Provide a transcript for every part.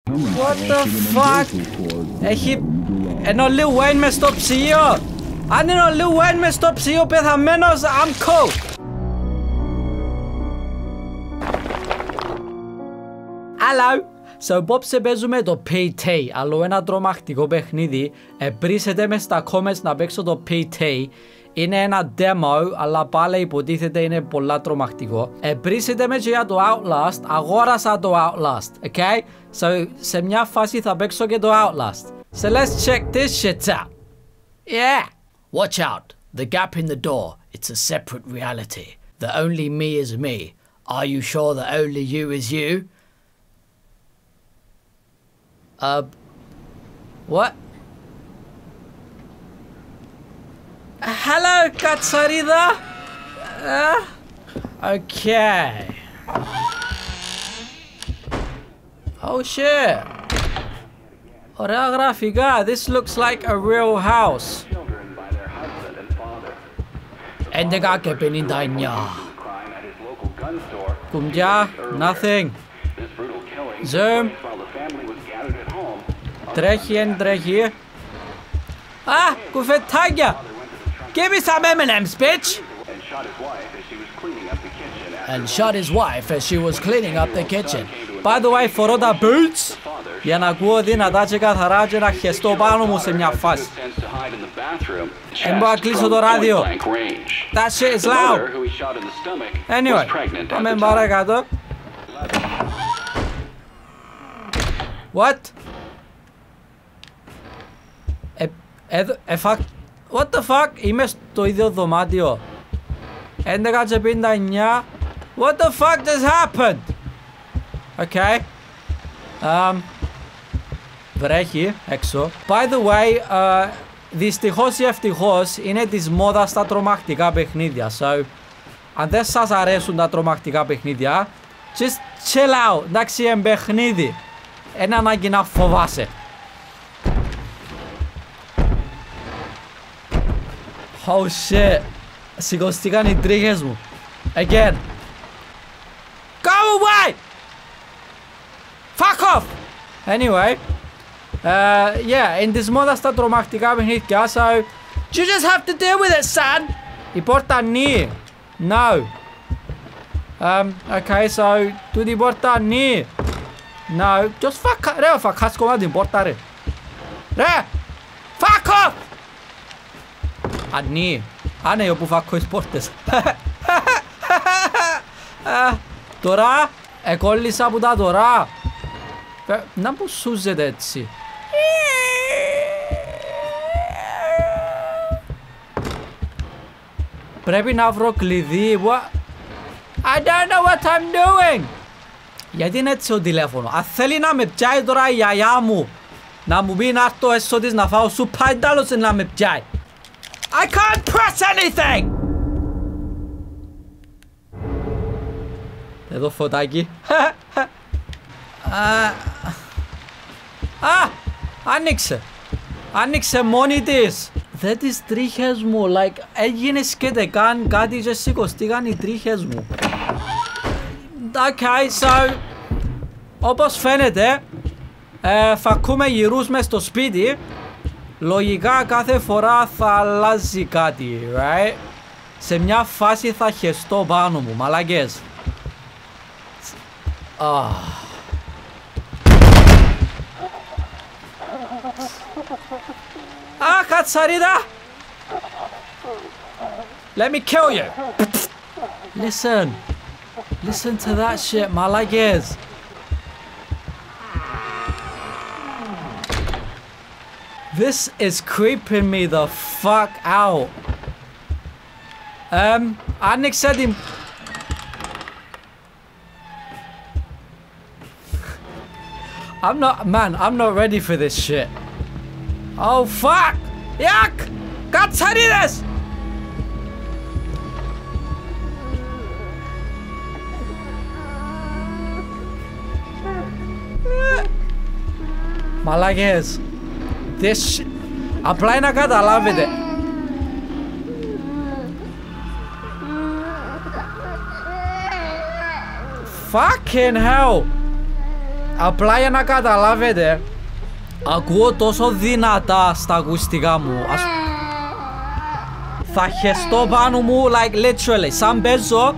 What the fuck? Έχει... Ενώ ο Lil Wayne μες στο ψυγείο. Αν είναι ο Lil Wayne μες στο ψυγείο πεθαμένος, I'm cold. Hello. So, απόψε παίζουμε το PT, άλλο ένα τρομακτικό παιχνίδι. Πρίσετε μες στα comments να παίξω το PT. Είναι ένα demo, αλλά πάλι υποτίθεται είναι πολλά τρομακτικό. Πρίσετε με και για το Outlast, αγόρασα το Outlast, okay? So, σε μια φάση θα παίξω και το Outlast. So, let's check this shit out. Yeah! Watch out, the gap in the door, it's a separate reality. The only me is me. Are you sure the only you is you? What? Hello, Katsarida? Okay. Oh shit. Ωραία γραφικά. This looks like a real house. 11 και 59. Κουμπιά, nothing. Zoom. Τρέχει, εν τρέχει. Α, κουφετάκια. Give me some M&M's, bitch. And shot his wife as she was cleaning up the kitchen. By the way, φορώ τα boots για να ακούω δυνατά και καθαρά και να χεστώ πάνω μου σε μια φάση. Εν μπορώ να κλείσω το ράδιο. That shit is loud. Anyway, πάμε παρακάτω. What? What the fuck? Είμαι στο ίδιο δωμάτιο. 11:59. What the fuck just happened? Okay. Βρέχει έξω. By the way, δυστυχώς ή ευτυχώς είναι της μόδας τα τρομακτικά παιχνίδια. So, αν δεν σας αρέσουν τα τρομακτικά παιχνίδια, just chill out. Εντάξει, είναι παιχνίδι. Είναι ανάγκη να φοβάσαι. Oh shit. Σηκωστήκαν οι τρίχες μου. Again. Go away! Fuck off! Anyway. Yeah, in this μόδα στα τρομακτικά παιχνίδια, so you just have to deal with it, son! Η πόρτα ανοίγει. No. Okay, so τούτη η πόρτα ανοίγει. No, just fuck. Ρε, φακάς κομμάτι την πόρτα, ρε. Ρε! Fuck off! Ανοίγει. Άνε όπου φακώ τις πόρτες. Τώρα, εκόλλησα από τα τώρα. Να που σούζεται έτσι. Πρέπει να βρω κλειδί. I don't know what I'm doing. Γιατί είναι έτσι το τηλέφωνο. Αν θέλει να με πιάει τώρα η γιαγιά μου, να μου πει να έρθω έσω της να φάω σούπα, εντάλλωσε να με πιάει. I can't press anything! Εδώ φωτάκι. Άνοιξε. Άνοιξε μόνη της. Δε τις τρίχες μου, like, έγινε σκέτε καν κάτι και σηκωστήκαν οι τρίχες μου. Okay, so, όπως φαίνεται, φακούμε γυρούς μες στο σπίτι. Λογικά κάθε φορά θα αλλάζει κάτι, right? Σε μια φάση θα χεστώ πάνω μου, μαλακές. Κατσαρίδα! Let me kill you! Listen! Listen to that shit, μαλακές! This is creeping me the fuck out. Άνοιξε την... I'm not ready for this shit. Oh fuck! Yak! Κατσαρίδες! Μαλάκες. This... Απλά να καταλάβετε. Fucking hell! Απλά για να καταλάβετε, ακούω τόσο δυνατά στα ακουστικά μου. Θα χεστώ πάνω μου, like literally, σαν παίζω.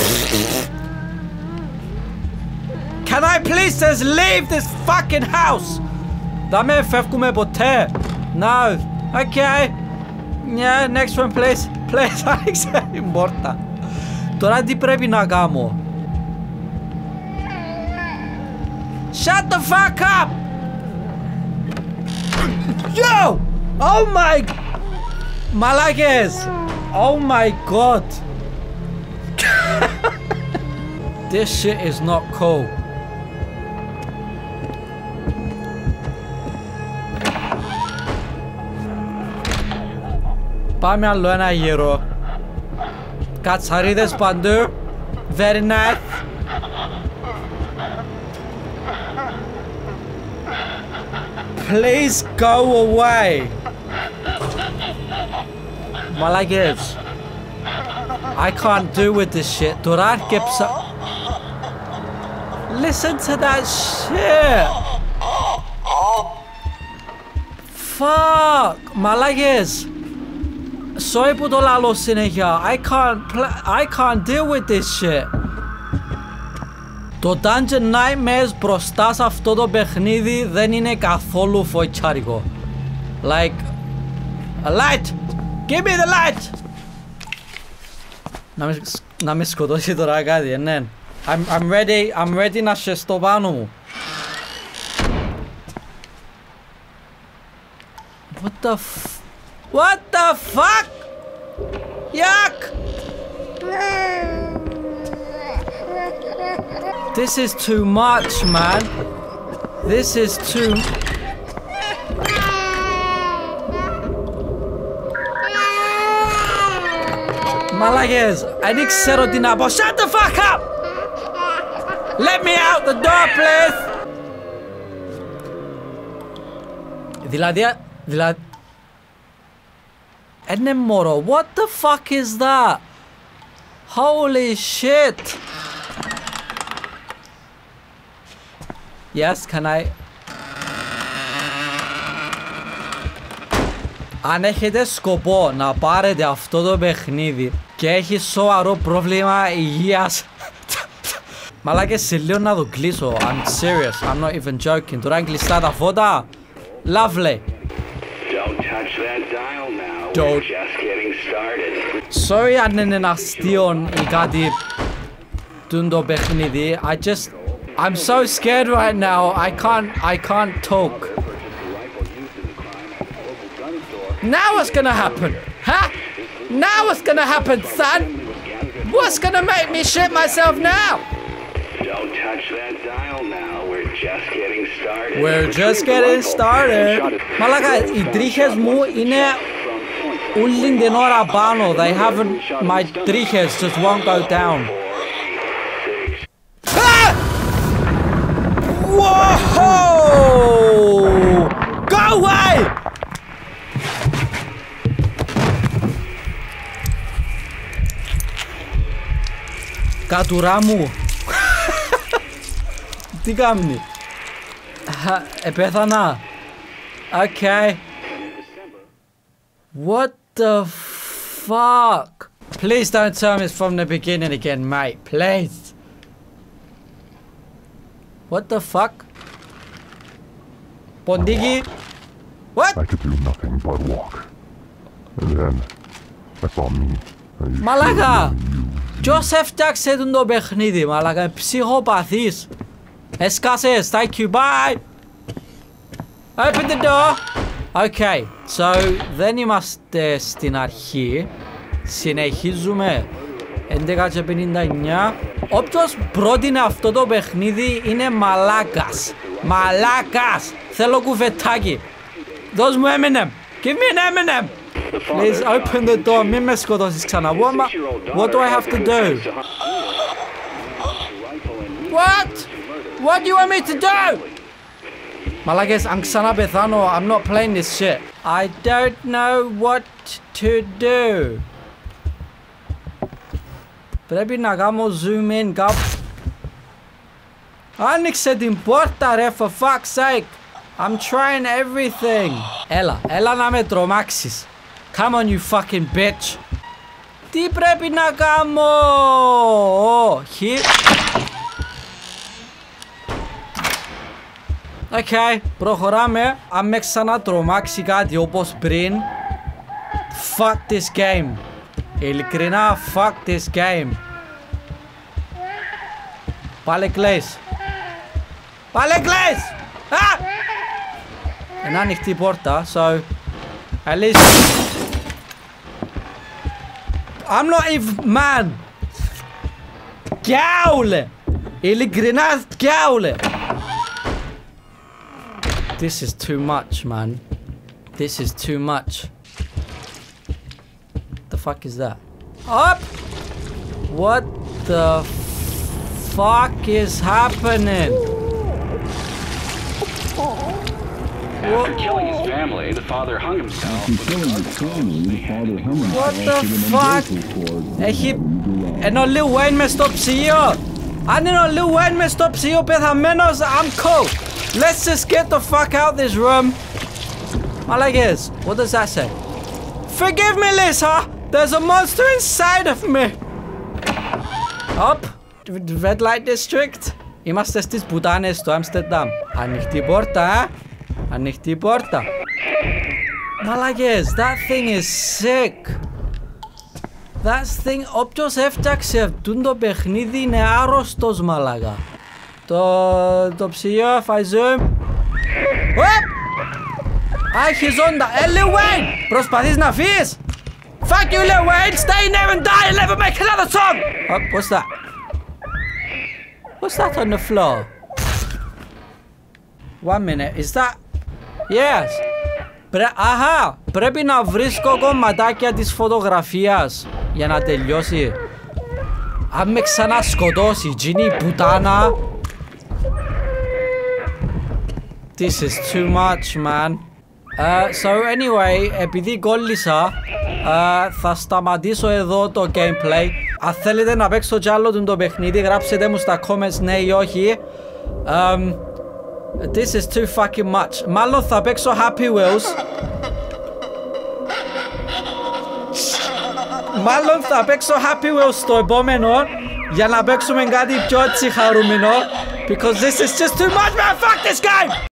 Can I please just leave this fucking house? Δεν με φεύγουμε ποτέ. No. Okay. Yeah, next one please. Please, άνοιξε η πόρτα. Τώρα τι πρέπει να κάνω? Shut the fuck up! Yo! Oh my... Μαλάκες! Oh my god! This shit is not cool. Πάμε άλλο ένα γύρο. Κατσαρίδες παντού. Very nice. Please go away. Μαλάκες. I can't do with this shit. Τώρα έρκεψα. Listen to that shit. Fuck. Μαλάκες. Sorry που το λαλώ συνέχεια. I can't deal with this shit. Το Dungeon Nightmares μπροστά σε αυτό το παιχνίδι δεν είναι καθόλου φοητσάρικο. Like... A light! Give me the light! Να με σκοτώσει τώρα κάτι, ναι. I'm ready να σεστώ πάνω μου. What the fuck? Yuck! This is too much, man. This is too... Μαλάκες, δεν ξέρω τι να πω. Shut the fuck up! Let me out the door, please! Δηλαδή... Είναι μωρό. What the fuck is that? Holy shit! Yes, can I... Αν έχετε σκοπό να πάρετε αυτό το παιχνίδι και έχει σοβαρό πρόβλημα υγείας, μαλάκες, σε λίγο να το κλείσω. I'm serious, I'm not even joking. Τώρα είναι κλειστά τα φώτα. Lovely. Don't. Sorry αν είναι αστείο ή κάτι το παιχνίδι. I'm so scared right now. I can't talk. Now what's gonna happen? Huh? Now what's gonna happen, son? What's gonna make me shit myself now? Don't touch that dial now. We're just getting started. We're just getting started. Μαλάκα, οι τρίχες μου είναι όλη την ώρα πάνω. They haven't... My τρίχες just won't go down. Ah! Whoa! Go away! Κατουρά μου. Τι κάνει? Επέθανα. Okay. What the fuck? Please don't tell me it's from the beginning again, mate. Please. What the fuck? Pondigi? What? I could do nothing but walk. And then I saw me. Μαλάκα! Ποιος έφτιαξε το παιχνίδι, μαλάκα? Ψυχοπαθής. Έσκασες. Thank you. Bye. Open the door. Okay. So, δεν είμαστε στην αρχή. Συνεχίζουμε. 11:59. Όποιος πρότεινε αυτό το παιχνίδι είναι μαλάκας. Μαλάκας. Θέλω κουβετάκι. Δώσ' μου M&M. Give me an M&M. Please open the door. Μην με σκοτώσεις ξανά. What do I have to do? What? What do you want me to do? Μαλάκες, αν ξανά πεθάνω, I'm not playing this shit. I don't know what to do. Πρέπει να κάνω zoom in κάπου. Άνοιξε την πόρτα ρε, for fuck's sake. I'm trying everything. Έλα να με τρομάξεις. Come on you fucking bitch. Τι πρέπει να κάνω? Οκ, προχωράμε. Αν με ξανατρομάξει κάτι όπως πριν, fuck this game. Ειλικρινά fuck this game. Πάλε κλαις. Είναι ανοιχτή η πόρτα, so at least I'm not even man. Γκάουλε. Ειλικρινά γκάουλε. This is too much, man. This is too much. The fuck is that? Up! What the fuck is happening? After killing his family, the father hung himself. What the fuck? Ενώ ο Lil Wayne μες στο ψυγείο. Αν είναι ο Lil Wayne μες στο ψυγείο πεθαμένος, I'm cool. Let's just get the fuck out this room. Malagez, what does that say? Forgive me, Lisa. There's a monster inside of me. Up. Red Light District. Είμαστε στις πουτάνες του Άμστερνταμ. Ανοιχτή πόρτα, Ανοιχτή πόρτα. Μαλακές, that thing is sick. That thing, όποιος έφτιαξε αυτόν το παιχνίδι είναι άρρωστος μαλακα. Το ψυγείο, if I zoom. Έχει ζώντα. Lil Wayne, προσπαθείς να φύγεις? Fuck you Lil Wayne, stay there and die and never make another song. What's that? What's that on the floor? One minute, is that? Yes. Αχα, πρέπει να βρίσκω κομματάκια της φωτογραφίας για να τελειώσει. Αν με ξανασκοτώσει, γίνει πουτάνα. This is too much, man. So anyway, επειδή κόλλησα, θα σταματήσω εδώ το gameplay. Αν θέλετε να παίξω κι άλλο το παιχνίδι, γράψτε μου στα comments ναι ή όχι. This is too fucking much. Μάλλον θα παίξω Happy Wheels. Μάλλον θα παίξω Happy Wheels στο επόμενο, για να παίξουμε κάτι πιο έτσι χαρούμενο. Because this is just too much, man. Fuck this game!